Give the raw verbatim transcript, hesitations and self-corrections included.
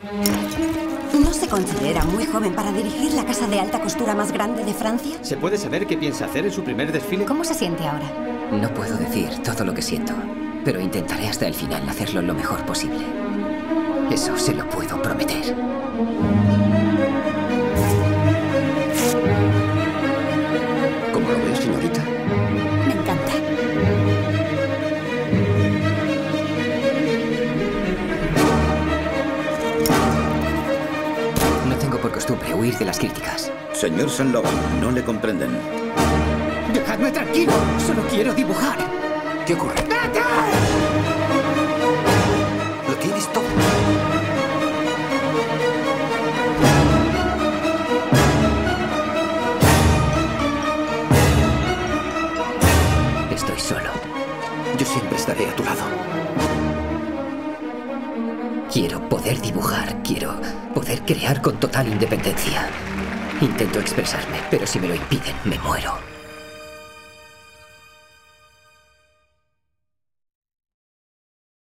¿No se considera muy joven para dirigir la casa de alta costura más grande de Francia? ¿Se puede saber qué piensa hacer en su primer desfile? ¿Cómo se siente ahora? No puedo decir todo lo que siento, pero intentaré hasta el final hacerlo lo mejor posible. Eso se lo puedo prometer. ¿Cómo lo ve, señorita? Me encanta. No tengo por costumbre huir de las críticas. Señor Saint Laurent, no le comprenden. ¡Dejadme tranquilo! ¡Solo quiero dibujar! ¿Qué ocurre? ¿Lo tienes todo? Estoy solo. Yo siempre estaré a tu lado. Quiero poder dibujar, quiero poder crear con total independencia. Intento expresarme, pero si me lo impiden, me muero.